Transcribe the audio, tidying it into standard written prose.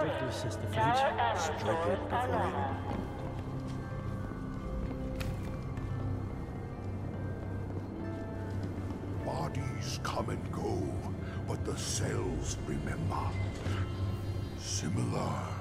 strictly, Sister Fleet. Strictly, Divine. Bodies come and go, but the cells remember. Similar